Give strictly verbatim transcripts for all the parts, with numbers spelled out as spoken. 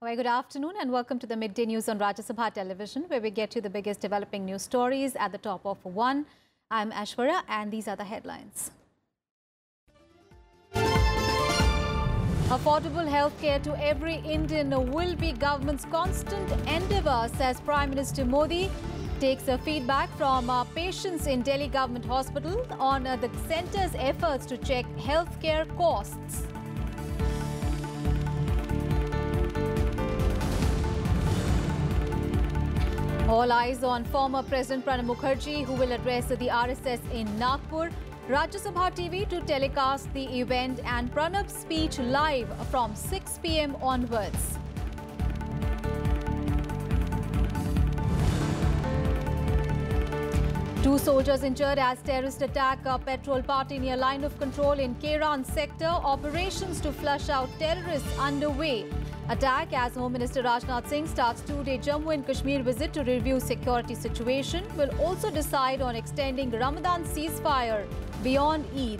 Very good afternoon and welcome to the midday news on Rajya Sabha television, where we get you the biggest developing news stories at the top of one. I'm Ashwarya and these are the headlines. Affordable healthcare to every Indian will be government's constant endeavour, says Prime Minister Modi. Takes a feedback from uh, patients in Delhi government hospital on uh, the centre's efforts to check healthcare costs. All eyes on former President Pranab Mukherjee, who will address the R S S in Nagpur. Rajya Sabha T V to telecast the event and Pranab's speech live from six p m onwards. Two soldiers injured as terrorist attack a petrol party near line of control in Keran sector. Operations to flush out terrorists underway. Attack as Home Minister Rajnath Singh starts two-day Jammu and Kashmir visit to review security situation. Will also decide on extending Ramadan ceasefire beyond Eid.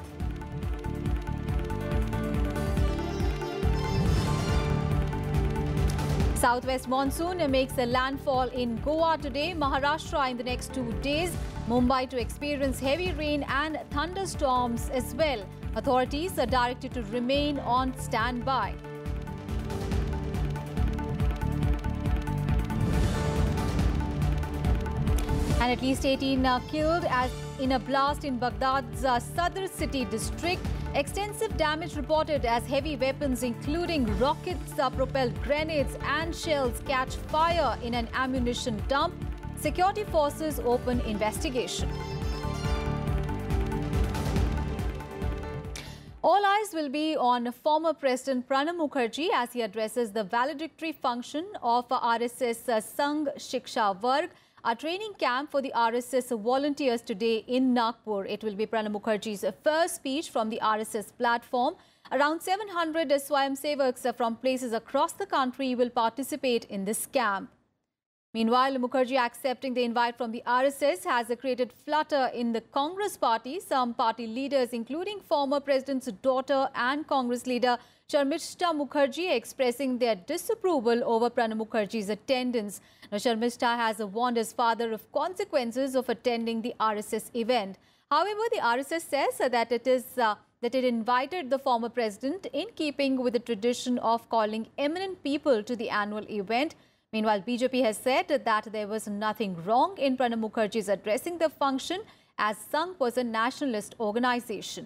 Southwest monsoon makes a landfall in Goa today. Maharashtra in the next two days. Mumbai to experience heavy rain and thunderstorms as well. Authorities are directed to remain on standby. And at least eighteen uh, killed as in a blast in Baghdad's uh, Sadr city district. Extensive damage reported as heavy weapons including rockets, uh, propelled grenades and shells catch fire in an ammunition dump. Security forces open investigation. All eyes will be on former President Pranab Mukherjee as he addresses the valedictory function of R S S uh, Sangh Shiksha Varg, a training camp for the R S S volunteers today in Nagpur. It will be Pranab Mukherjee's first speech from the R S S platform. Around seven hundred Swayamsevaks from places across the country will participate in this camp. Meanwhile, Mukherjee accepting the invite from the R S S has created flutter in the Congress party. Some party leaders, including former president's daughter and Congress leader Sharmishta Mukherjee, expressing their disapproval over Pranab Mukherjee's attendance. Now, Sharmishta has warned his father of consequences of attending the R S S event. However, the R S S says that it is uh, that it invited the former president in keeping with the tradition of calling eminent people to the annual event. Meanwhile, B J P has said that there was nothing wrong in Pranab Mukherjee's addressing the function, as Sangh was a nationalist organization.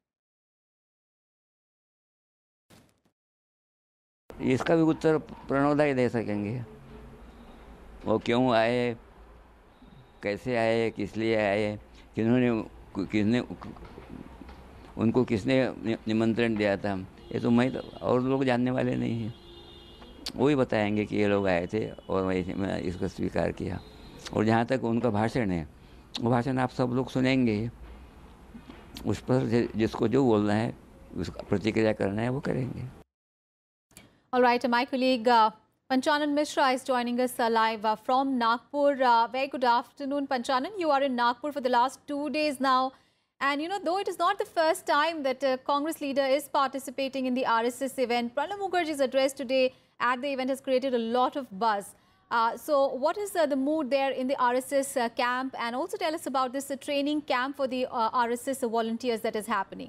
इसका भी उत्तर प्रणव दा ही दे सकेंगे। वो क्यों आए, कैसे आए, किस लिए आए, किन्होंने किसने उनको किसने निमंत्रण दिया था, ये तो मैं और लोग जानने वाले नहीं हैं। वो ही बताएंगे कि ये लोग आए थे और मैं इसको स्वीकार किया। और जहाँ तक उनका भाषण है, वो भाषण आप सब लोग सुनेंगे। उस पर जिसको जो बोलना है, उसका प्रतिक्रिया करना है, वो करेंगे। All right, my colleague uh, Panchanan Mishra is joining us uh, live uh, from Nagpur. Uh, very good afternoon, Panchanan. You are in Nagpur for the last two days now. And, you know, though it is not the first time that a Congress leader is participating in the R S S event, Pranab Mukherjee's address today at the event has created a lot of buzz. Uh, so what is uh, the mood there in the R S S uh, camp? And also tell us about this uh, training camp for the uh, R S S volunteers that is happening.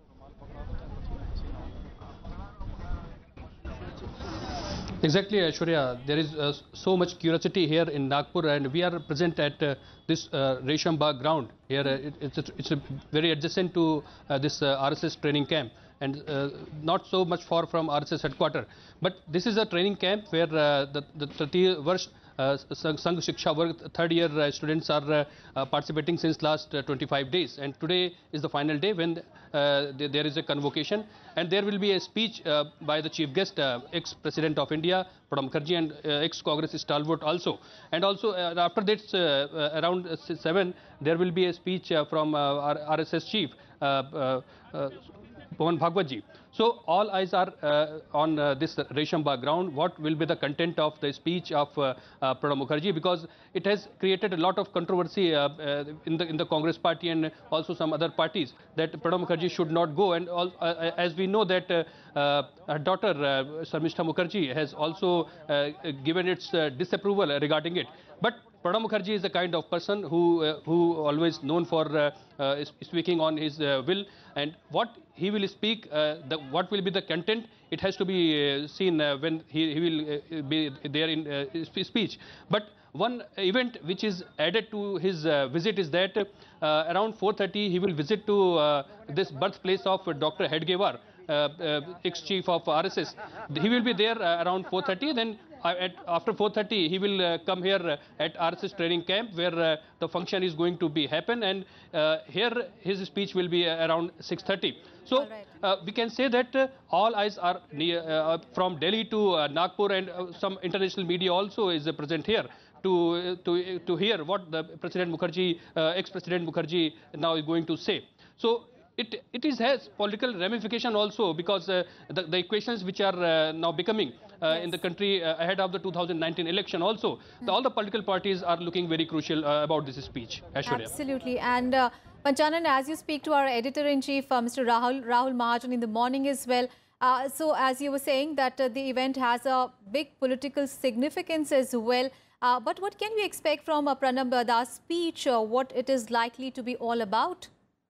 Exactly, Ashwarya. There is uh, so much curiosity here in Nagpur, and we are present at uh, this uh, Resham Bagh ground. Here, uh, it, it's, a, it's a very adjacent to uh, this uh, R S S training camp, and uh, not so much far from R S S headquarters. But this is a training camp where uh, the, the thirty verse uh, Sangh Shiksha Varg third year uh, students are uh, uh, participating since last uh, twenty-five days, and today is the final day when uh, th there is a convocation, and there will be a speech uh, by the chief guest, uh, ex-president of India Pranab Mukherjee, and uh, ex-Congress stalwart also. And also uh, after that uh, uh, around uh, seven there will be a speech uh, from uh, our R S S chief uh, uh, uh, Pawan Bhagwat ji. So all eyes are uh, on uh, this Reshambagh ground. What will be the content of the speech of uh, uh, Pranab Mukherjee? Because it has created a lot of controversy uh, uh, in the in the Congress party and also some other parties that Pranab Mukherjee should not go. And all, uh, as we know that uh, uh, her daughter uh, Sarmishta Mukherjee has also uh, given its uh, disapproval regarding it. But Pranab Mukherjee is the kind of person who uh, who always known for uh, uh, speaking on his uh, will, and what he will speak, uh, the, what will be the content, it has to be uh, seen uh, when he, he will uh, be there in uh, his speech. But one event which is added to his uh, visit is that uh, around four thirty he will visit to uh, this birthplace of Doctor Hedgewar, uh, uh, ex-chief of R S S. He will be there uh, around four thirty. Then uh, at, after four thirty he will uh, come here uh, at R S S training camp where uh, the function is going to be happen, and uh, here his speech will be uh, around six thirty. So right. uh, we can say that uh, all eyes are near, uh, from Delhi to uh, Nagpur, and uh, some international media also is uh, present here to uh, to to hear what the President Mukherjee, uh, ex-President Mukherjee now is going to say. So it it is has political ramification also, because uh, the, the equations which are uh, now becoming uh, yes. in the country uh, ahead of the two thousand nineteen election also, hmm. the, all the political parties are looking very crucial uh, about this speech. Aishwarya. Absolutely. And uh, Panchanan, as you speak to our editor-in-chief, uh, Mister Rahul, Rahul Mahajan, in the morning as well, uh, so as you were saying that uh, the event has a big political significance as well. Uh, but what can we expect from uh, Pranab Das' speech, uh, what it is likely to be all about?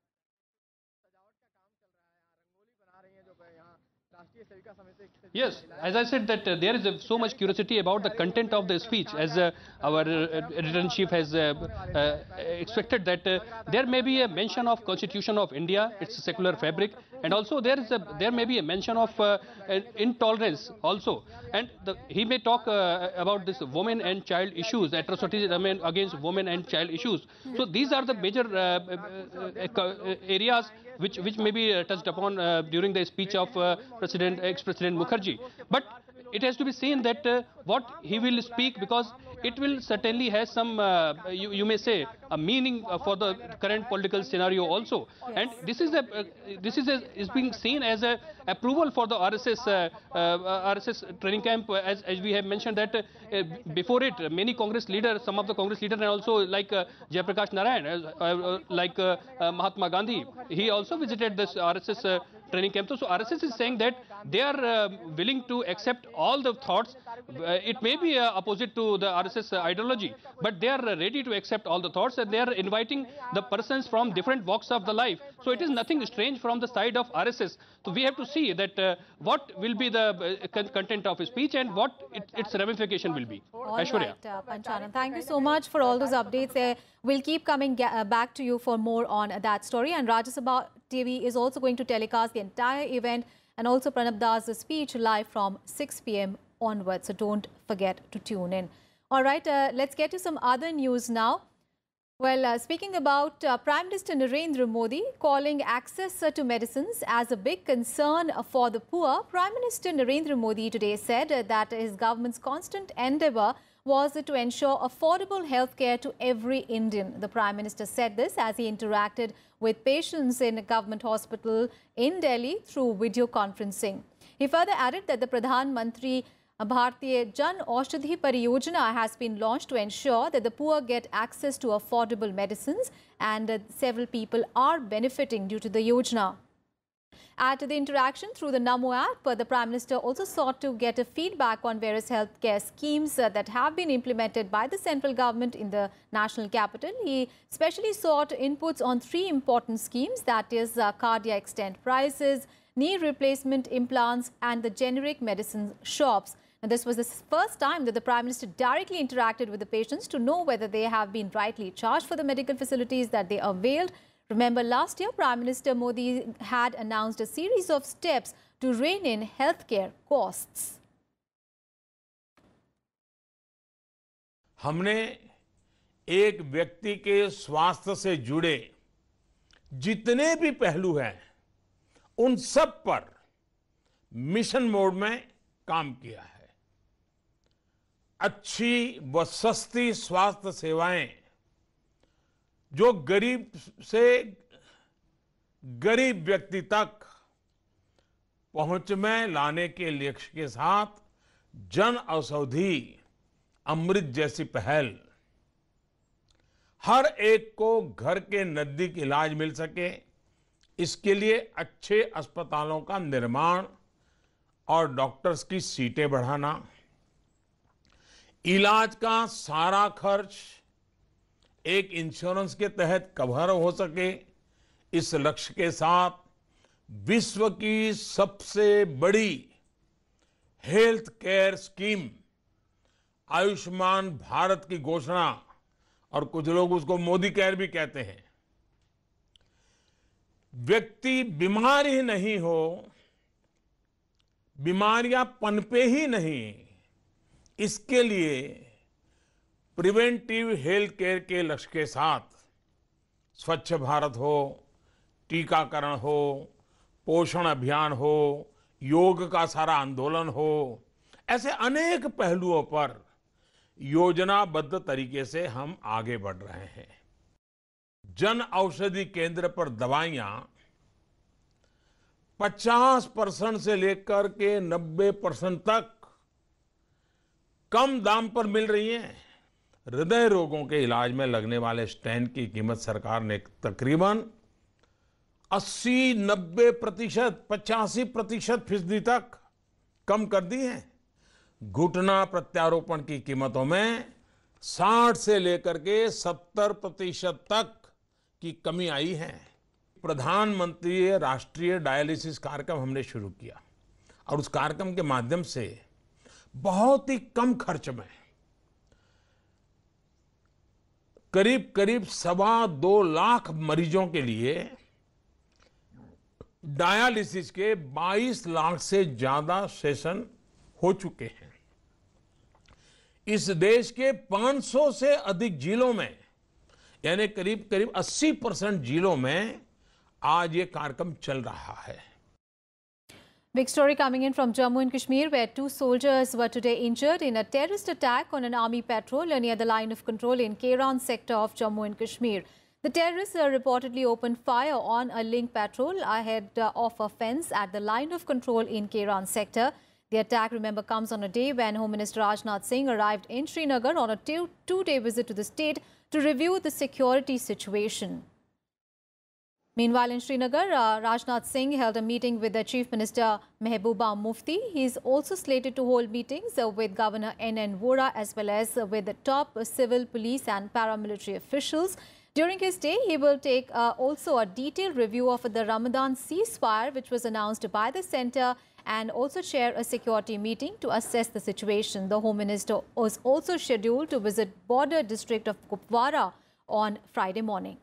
Yes, as I said that uh, there is uh, so much curiosity about the content of the speech, as uh, our uh, editor-in-chief has uh, uh, expected that uh, there may be a mention of Constitution of India, its secular fabric, and also there is a, there may be a mention of uh, intolerance also, and the, he may talk uh, about this women and child issues, atrocities against women and child issues. So these are the major uh, uh, uh, areas which which may be uh, touched upon uh, during the speech of uh, President ex-President Mukherjee. But it has to be seen that uh, what he will speak, because it will certainly has some, uh, you, you may say, a meaning uh, for the current political scenario also. Yes. And this is a, uh, this is a, is being seen as a approval for the R S S uh, uh, R S S training camp, uh, as, as we have mentioned that uh, before it, uh, many Congress leaders, some of the Congress leaders, and also like uh, Jayaprakash Narayan, uh, uh, like uh, uh, Mahatma Gandhi, he also visited this R S S uh, training camp. So, so R S S is saying that they are uh, willing to accept all the thoughts. Uh, it may be uh, opposite to the R S S uh, ideology, but they are uh, ready to accept all the thoughts, and they are inviting the persons from different walks of the life. So it is nothing strange from the side of R S S. So we have to see that uh, what will be the uh, con content of his speech and what it, its ramification will be. All Aishwarya. right, uh, Panchanan, thank you so much for all those updates. Uh, we'll keep coming uh, back to you for more on uh, that story. And Rajya Sabha T V is also going to telecast the entire event, and also Pranab Das' speech live from six p m onwards. So don't forget to tune in. All right, uh, let's get to some other news now. Well, uh, speaking about uh, Prime Minister Narendra Modi calling access uh, to medicines as a big concern uh, for the poor, Prime Minister Narendra Modi today said uh, that his government's constant endeavour was uh, to ensure affordable healthcare to every Indian. The Prime Minister said this as he interacted with patients in a government hospital in Delhi through video conferencing. He further added that the Pradhan Mantri Bharatiya Jan Aushadhi Pariyojana has been launched to ensure that the poor get access to affordable medicines, and uh, several people are benefiting due to the Yojana. At the interaction through the Namo app, uh, the Prime Minister also sought to get a feedback on various healthcare schemes uh, that have been implemented by the central government in the national capital. He especially sought inputs on three important schemes, that is uh, cardiac stent prices, knee replacement implants, and the generic medicine shops. And this was the first time that the Prime Minister directly interacted with the patients to know whether they have been rightly charged for the medical facilities that they availed. Remember, last year, Prime Minister Modi had announced a series of steps to rein in healthcare costs. हमने एक व्यक्ति के स्वास्थ्य से जुड़े जितने भी पहलू हैं, उन सब पर मिशन मोड में काम किया है। अच्छी व सस्ती स्वास्थ्य सेवाएं जो गरीब से गरीब व्यक्ति तक पहुंच में लाने के लक्ष्य के साथ जन औषधि अमृत जैसी पहल, हर एक को घर के नजदीक इलाज मिल सके, इसके लिए अच्छे अस्पतालों का निर्माण और डॉक्टर्स की सीटें बढ़ाना, इलाज का सारा खर्च एक इंश्योरेंस के तहत कवर हो सके, इस लक्ष्य के साथ विश्व की सबसे बड़ी health care scheme Ayushman Bharat की घोषणा, और कुछ लोग उसको मोदी केयर भी कहते हैं। व्यक्ति बीमार ही नहीं हो, बीमारियां पनपे ही नहीं, इसके लिए प्रिवेंटिव हेल्थ केयर के लक्ष्य के साथ स्वच्छ भारत हो, टीकाकरण हो, पोषण अभियान हो, योग का सारा आंदोलन हो, ऐसे अनेक पहलुओं पर योजनाबद्ध तरीके से हम आगे बढ़ रहे हैं। जन औषधि केंद्र पर दवाइयां पचास परसेंट से लेकर के नब्बे परसेंट तक कम दाम पर मिल रही हैं। हृदय रोगों के इलाज में लगने वाले स्टेंट की कीमत सरकार ने तकरीबन अस्सी नब्बे प्रतिशत पचासी प्रतिशत फीसदी तक कम कर दी है। घुटना प्रत्यारोपण की कीमतों में साठ से लेकर के सत्तर प्रतिशत तक की कमी आई है। प्रधानमंत्री राष्ट्रीय डायलिसिस कार्यक्रम हमने शुरू किया और उस कार्यक्रम के माध्यम से बहुत ही कम खर्च में करीब करीब सवा दो लाख मरीजों के लिए डायलिसिस के बाईस लाख से ज्यादा सेशन हो चुके हैं। इस देश के पाँच सौ से अधिक जिलों में, यानी करीब करीब अस्सी परसेंट जिलों में आज ये कार्यक्रम चल रहा है। Big story coming in from Jammu and Kashmir, where two soldiers were today injured in a terrorist attack on an army patrol near the line of control in Kairan sector of Jammu and Kashmir. The terrorists uh, reportedly opened fire on a link patrol ahead uh, of a fence at the line of control in Kairan sector. The attack, remember, comes on a day when Home Minister Rajnath Singh arrived in Srinagar on a two-day visit to the state to review the security situation. Meanwhile, in Srinagar, uh, Rajnath Singh held a meeting with the Chief Minister Mehbooba Mufti. He is also slated to hold meetings uh, with Governor N N Vora as well as uh, with the top uh, civil, police and paramilitary officials. During his stay, he will take uh, also a detailed review of the Ramadan ceasefire, which was announced by the centre, and also chair a security meeting to assess the situation. The Home Minister was also scheduled to visit border district of Kupwara on Friday morning.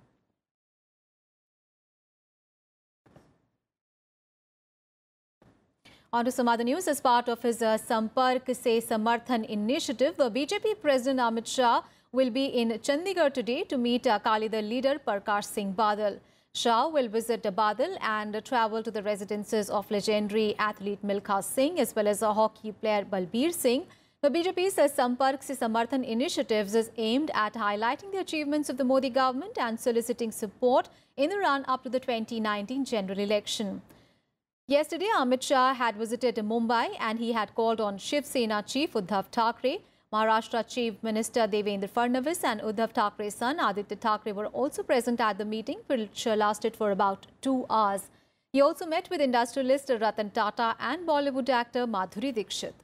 On to some other news. As part of his uh, Sampark Se Samarthan initiative, uh, B J P President Amit Shah will be in Chandigarh today to meet uh, Akali Dal leader Prakash Singh Badal. Shah will visit Badal and uh, travel to the residences of legendary athlete Milkha Singh as well as a hockey player Balbir Singh. The B J P's uh, Sampark Se Samarthan initiatives is aimed at highlighting the achievements of the Modi government and soliciting support in the run-up to the twenty nineteen general election. Yesterday, Amit Shah had visited Mumbai and he had called on Shiv Sena Chief Uddhav Thackeray. Maharashtra Chief Minister Devendra Fadnavis and Uddhav Thackeray's son Aditya Thackeray were also present at the meeting, which lasted for about two hours. He also met with industrialist Ratan Tata and Bollywood actor Madhuri Dixit.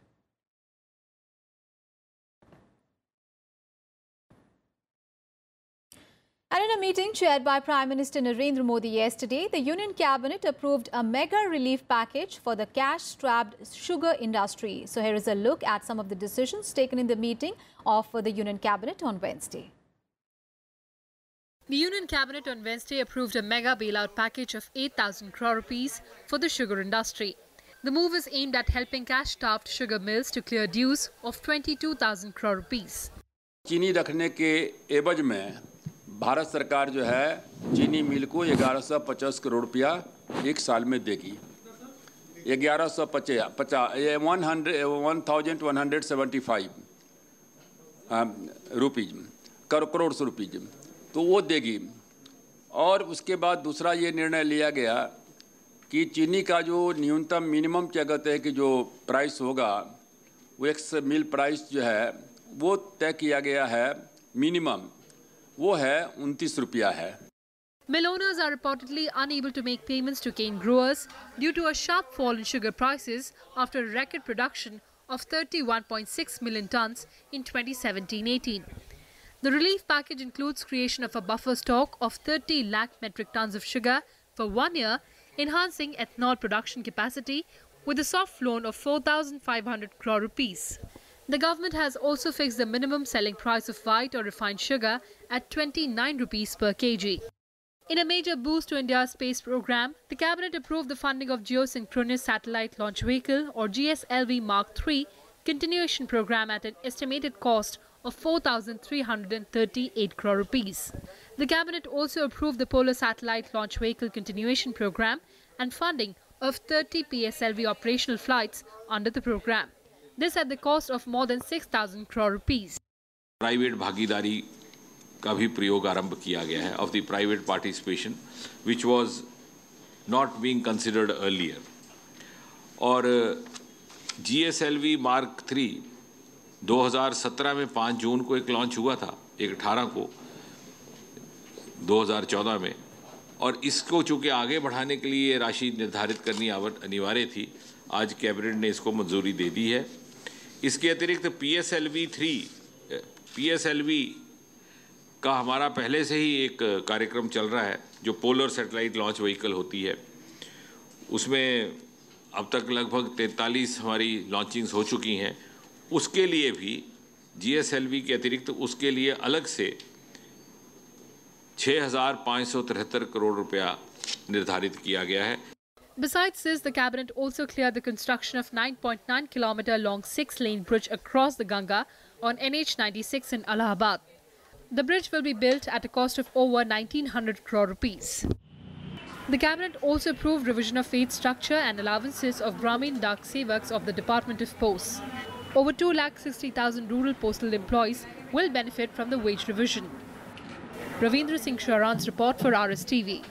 And in a meeting chaired by Prime Minister Narendra Modi yesterday, the Union Cabinet approved a mega relief package for the cash-strapped sugar industry. So here is a look at some of the decisions taken in the meeting of the Union Cabinet on Wednesday. The Union Cabinet on Wednesday approved a mega bailout package of eight thousand crore rupees for the sugar industry. The move is aimed at helping cash-starved sugar mills to clear dues of twenty-two thousand crore rupees. चीनी रखने के एवज में भारत सरकार जो है चीनी मिल को ग्यारह सौ पचास करोड़ रुपया एक साल में देगी। ग्यारह सौ पचास पचास one hundred one thousand one hundred seventy five rupees crore सौ रुपीज तो वो देगी। और उसके बाद दूसरा ये निर्णय लिया गया कि चीनी का जो न्यूनतम मिनिमम क्या कहते हैं कि जो प्राइस होगा वो एक्स मिल प्राइस जो है वो तय किया गया है, मिनिमम वो है उनतीस रुपया है। Mill owners are reportedly unable to make payments to cane growers due to a sharp fall in sugar prices after a record production of thirty-one point six million tons in twenty seventeen eighteen. The relief package includes creation of a buffer stock of thirty lakh metric tons of sugar for one year, enhancing ethanol production capacity with a soft loan of four thousand five hundred crore rupees. The government has also fixed the minimum selling price of white or refined sugar at twenty-nine rupees per kg. In a major boost to India's space program, the cabinet approved the funding of Geosynchronous Satellite Launch Vehicle or G S L V Mark three continuation program at an estimated cost of four thousand three hundred thirty-eight crore rupees. The cabinet also approved the Polar Satellite Launch Vehicle continuation program and funding of thirty P S L V operational flights under the program. This at the cost of more than six thousand crore rupees. Private भागीदारी का भी प्रयोग आरंभ किया गया है of the private participation which was not being considered earlier. और G S L V Mark three दो हज़ार सत्रह में पाँच जून को एक लॉन्च हुआ था, एक अठारह को दो हज़ार चौदह में, और इसको चूँकि आगे बढ़ाने के लिए राशि निर्धारित करनी अनिवार्य थी, आज कैबिनेट ने इसको मंजूरी दे दी है। इसके अतिरिक्त P S L V three P S L V का हमारा पहले से ही एक कार्यक्रम चल रहा है जो पोलर सैटेलाइट लॉन्च व्हीकल होती है, उसमें अब तक लगभग तैंतालीस हमारी लॉन्चिंग्स हो चुकी हैं। उसके लिए भी जी एस एल वी के अतिरिक्त उसके लिए अलग से छः हज़ार पाँच सौ तिहत्तर करोड़ रुपया निर्धारित किया गया है। Besides this, the cabinet also cleared the construction of nine point nine kilometer long six-lane bridge across the Ganga on N H ninety-six in Allahabad. The bridge will be built at a cost of over nineteen hundred crore rupees. The cabinet also approved revision of wage structure and allowances of Grameen Dak Sevaks of the Department of Posts. Over two lakh sixty thousand rural postal employees will benefit from the wage revision. Ravindra Singh Sharan's report for R S T V.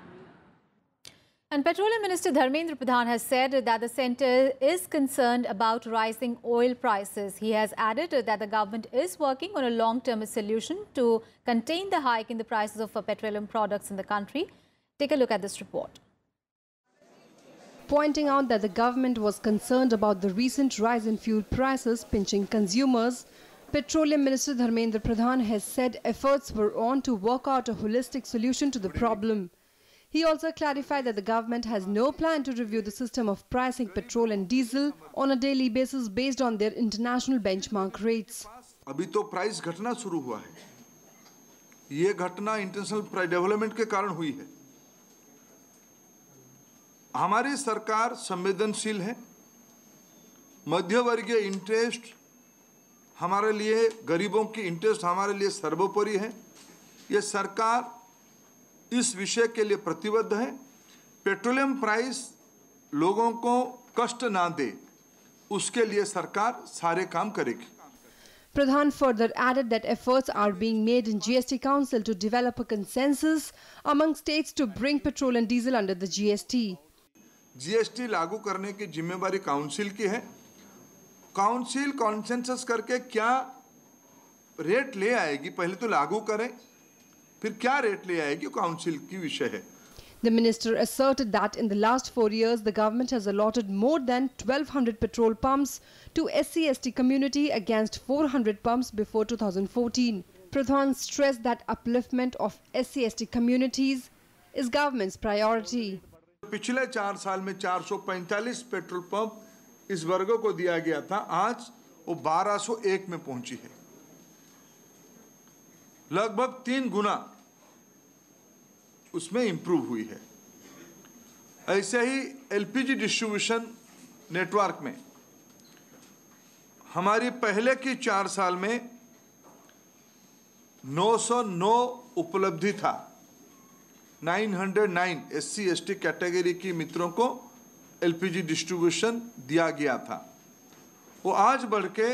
And Petroleum Minister Dharmendra Pradhan has said that the centre is concerned about rising oil prices. He has added that the government is working on a long-term solution to contain the hike in the prices of petroleum products in the country. Take a look at this report. Pointing out that the government was concerned about the recent rise in fuel prices pinching consumers, Petroleum Minister Dharmendra Pradhan has said efforts were on to work out a holistic solution to the problem. He also clarified that the government has no plan to review the system of pricing petrol and diesel on a daily basis based on their international benchmark rates. अभी तो price घटना शुरू हुआ है, ये घटना international price development के कारण हुई है। हमारी सरकार संवेदनशील है, मध्यवर्गीय इंटरेस्ट हमारे लिए, गरीबों की इंटरेस्ट हमारे लिए सर्वोपरि है। ये सरकार इस विषय के लिए प्रतिबद्ध है। पेट्रोलियम प्राइस लोगों को कष्ट ना दे, उसके लिए सरकार सारे काम करेगी। Pradhan further added that efforts are being made in G S T Council to develop a consensus among states to bring petrol and diesel under the G S T. G S T लागू करने की जिम्मेवारी council की है। Council consensus करके क्या rate ले आएगी, पहले तो लागू करें, फिर क्या रेट ले आएगी, काउंसिल की विषय है। The minister asserted that in the last four years, the government has allotted more than twelve hundred petrol pumps to S C S T community against four hundred pumps before two thousand fourteen. Pradhan stressed that upliftment of S C S T communities is government's priority. पिछले चार साल में चार सौ पैंतालीस petrol pump इस वर्ग को दिया गया था, आज वो बारह सौ एक में पहुंची है, लगभग तीन गुना उसमें इंप्रूव हुई है। ऐसे ही एलपीजी डिस्ट्रीब्यूशन नेटवर्क में हमारी पहले की चार साल में नौ सौ नौ उपलब्धि था, नौ सौ नौ एससी एसटी कैटेगरी की मित्रों को एलपीजी डिस्ट्रीब्यूशन दिया गया था, वो आज बढ़ के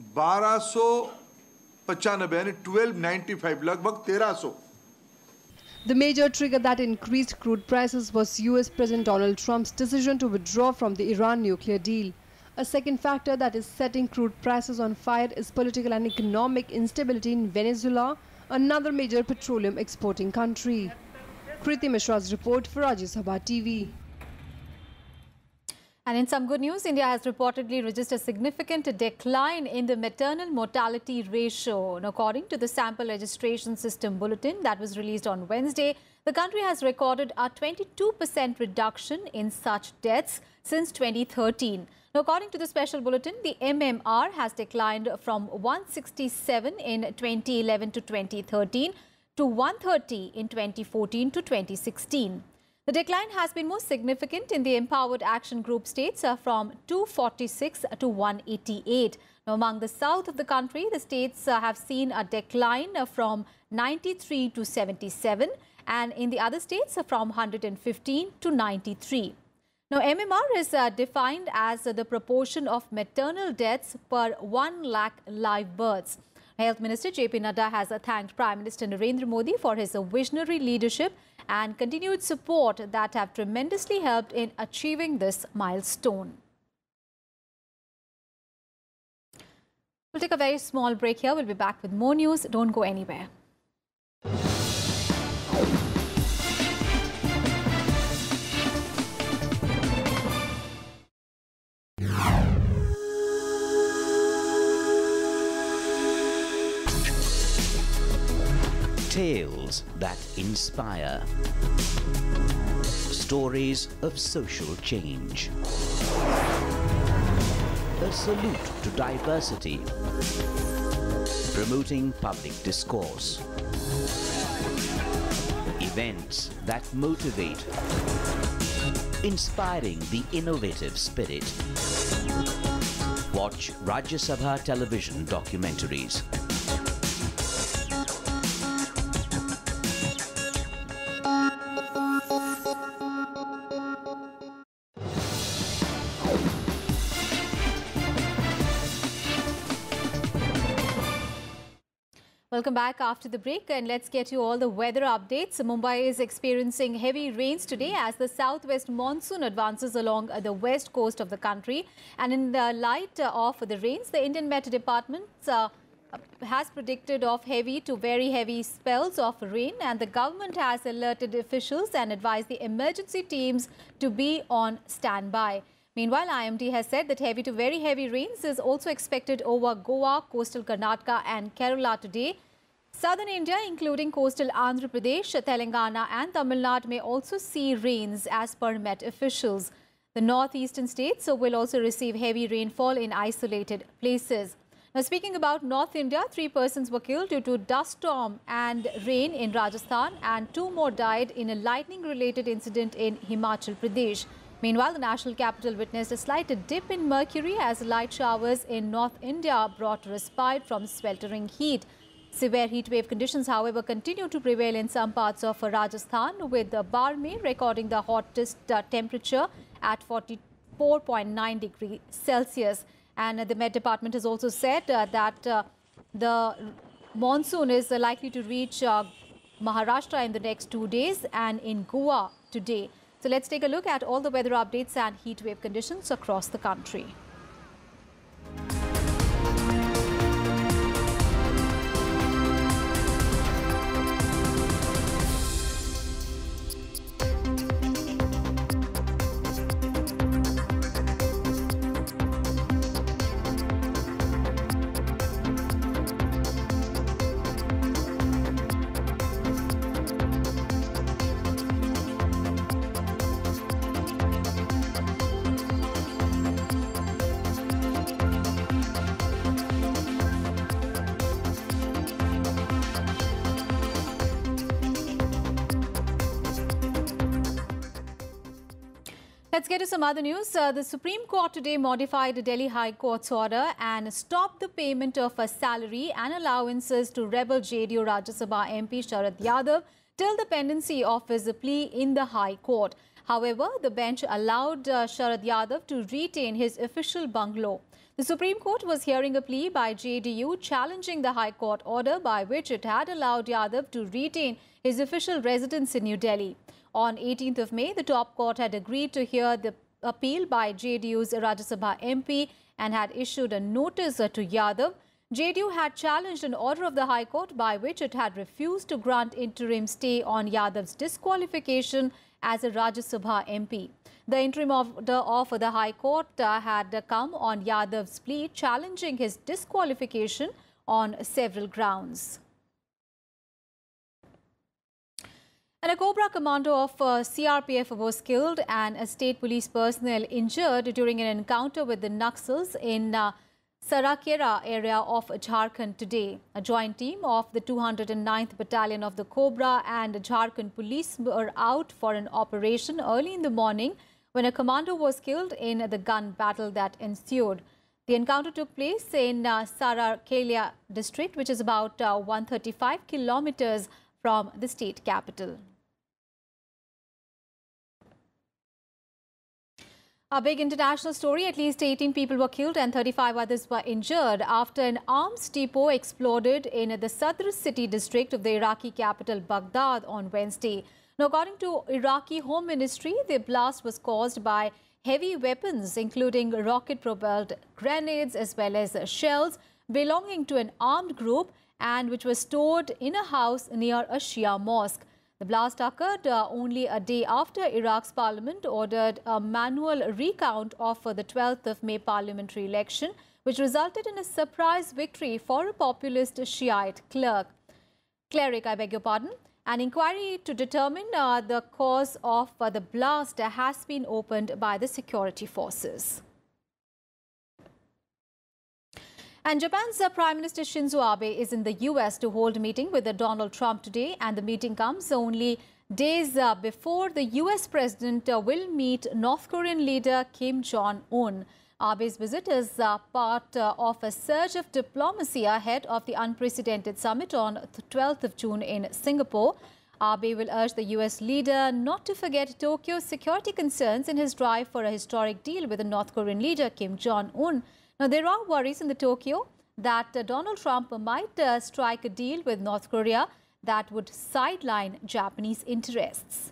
बारह सौ पचानबे यानी ट्वेल्व नाइन्टी फाइव, लगभग तेरह सौ। The major trigger that increased crude prices was U S President Donald Trump's decision to withdraw from the Iran nuclear deal. A second factor that is setting crude prices on fire is political and economic instability in Venezuela, another major petroleum exporting country. Kriti Mishra's report for Rajya Sabha T V. And in some good news, India has reportedly registered a significant decline in the maternal mortality ratio. And according to the sample registration system bulletin that was released on Wednesday, the country has recorded a twenty-two percent reduction in such deaths since twenty thirteen. Now, according to the special bulletin, the M M R has declined from one sixty-seven in twenty eleven to twenty thirteen to one thirty in twenty fourteen to twenty sixteen. The decline has been most significant in the Empowered Action Group states uh, from two forty-six to one eighty-eight. Now, among the south of the country, the states uh, have seen a decline uh, from ninety-three to seventy-seven, and in the other states uh, from one hundred fifteen to ninety-three. Now, M M R is uh, defined as uh, the proportion of maternal deaths per one lakh live births. Health Minister J P Nadda has uh, thanked Prime Minister Narendra Modi for his uh, visionary leadership and continued support that have tremendously helped in achieving this milestone. We'll take a very small break here. We'll be back with more news. Don't go anywhere. Tales that inspire. Stories of social change. A salute to diversity. Promoting public discourse. Events that motivate. Inspiring the innovative spirit. Watch Rajya Sabha television documentaries. Welcome back after the break, and let's get you all the weather updates. Mumbai is experiencing heavy rains today as the southwest monsoon advances along the west coast of the country. And in the light of the rains, the Indian Met Department uh, has predicted of heavy to very heavy spells of rain, and the government has alerted officials and advised the emergency teams to be on standby. Meanwhile, I M D has said that heavy to very heavy rains is also expected over Goa, coastal Karnataka and Kerala today. Southern India, including coastal Andhra Pradesh, Telangana and Tamil Nadu, may also see rains as per Met officials. The northeastern states will also receive heavy rainfall in isolated places. Now, speaking about North India, three persons were killed due to dust storm and rain in Rajasthan, and two more died in a lightning-related incident in Himachal Pradesh. Meanwhile, the national capital witnessed a slight dip in mercury as light showers in North India brought respite from sweltering heat. Severe heat wave conditions, however, continue to prevail in some parts of Rajasthan, with Barmer recording the hottest uh, temperature at forty-four point nine degrees Celsius. And uh, the Met Department has also said uh, that uh, the monsoon is uh, likely to reach uh, Maharashtra in the next two days and in Goa today. So let's take a look at all the weather updates and heat wave conditions across the country. Let's get to some other news. Uh, the Supreme Court today modified the Delhi High Court's order and stopped the payment of a salary and allowances to rebel J D U Rajya Sabha M P Sharad Yadav till the pendency of his plea in the High Court. However, the bench allowed uh, Sharad Yadav to retain his official bungalow. The Supreme Court was hearing a plea by J D U challenging the High Court order by which it had allowed Yadav to retain his official residence in New Delhi. On eighteenth of May, the top court had agreed to hear the appeal by J D U's Rajya Sabha M P and had issued a notice to Yadav. J D U had challenged an order of the High Court by which it had refused to grant interim stay on Yadav's disqualification as a Rajya Sabha M P. The interim order of the High Court uh, had come on Yadav's plea challenging his disqualification on several grounds. And a Cobra commando of uh, C R P F was killed and a state police personnel injured during an encounter with the Naxals in uh, Sarakera area of Jharkhand today. A joint team of the two hundred ninth Battalion of the Cobra and Jharkhand police were out for an operation early in the morning when a commando was killed in the gun battle that ensued. The encounter took place in uh, Sarakela district, which is about uh, one hundred thirty-five kilometers from the state capital. A big international story. At least eighteen people were killed and thirty-five others were injured after an arms depot exploded in the Sadr city district of the Iraqi capital Baghdad on Wednesday. Now, according to Iraqi Home Ministry, the blast was caused by heavy weapons, including rocket-propelled grenades as well as shells belonging to an armed group and which was stored in a house near a Shia mosque. The blast occurred uh, only a day after Iraq's parliament ordered a manual recount of uh, the twelfth of May parliamentary election, which resulted in a surprise victory for a populist Shiite clerk. Cleric, I beg your pardon. An inquiry to determine uh, the cause of uh, the blast has been opened by the security forces. And Japan's uh, Prime Minister Shinzo Abe is in the U S to hold a meeting with uh, Donald Trump today, and the meeting comes only days uh, before the U S President uh, will meet North Korean leader Kim Jong-un. Abe's visit is uh, part uh, of a surge of diplomacy ahead of the unprecedented summit on the twelfth of June in Singapore. Abe will urge the U S leader not to forget Tokyo's security concerns in his drive for a historic deal with the North Korean leader Kim Jong-un. Now, there are worries in the Tokyo that uh, Donald Trump might uh, strike a deal with North Korea that would sideline Japanese interests.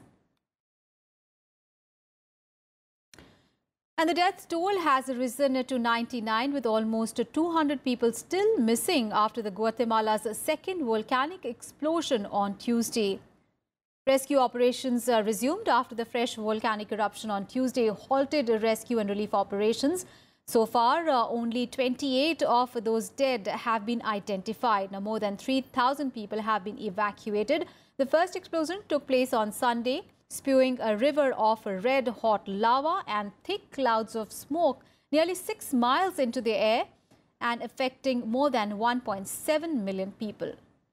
And the death toll has risen to ninety-nine, with almost two hundred people still missing after the Guatemala's second volcanic explosion on Tuesday. Rescue operations uh, resumed after the fresh volcanic eruption on Tuesday halted rescue and relief operations. So far, uh, only twenty-eight of those dead have been identified. Now, more than three thousand people have been evacuated. The first explosion took place on Sunday, spewing a river of red-hot lava and thick clouds of smoke nearly six miles into the air and affecting more than one point seven million people.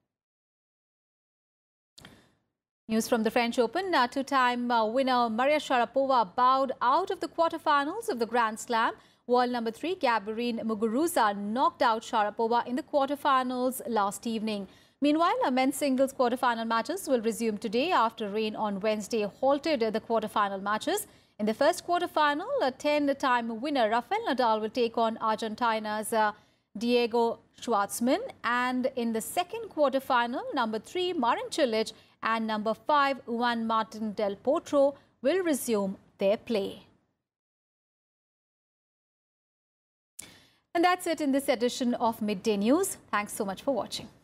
News from the French Open. Uh, Two-time uh, winner Maria Sharapova bowed out of the quarterfinals of the Grand Slam. World number three Gabrielle Muguruza knocked out Sharapova in the quarterfinals last evening. Meanwhile, our men's singles quarterfinal matches will resume today after rain on Wednesday halted the quarterfinal matches. In the first quarterfinal, a ten-time winner Rafael Nadal will take on Argentina's uh, Diego Schwartzman, and in the second quarterfinal, number three Marin Cilic and number five Juan Martin Del Potro will resume their play. And that's it in this edition of Midday News. Thanks so much for watching.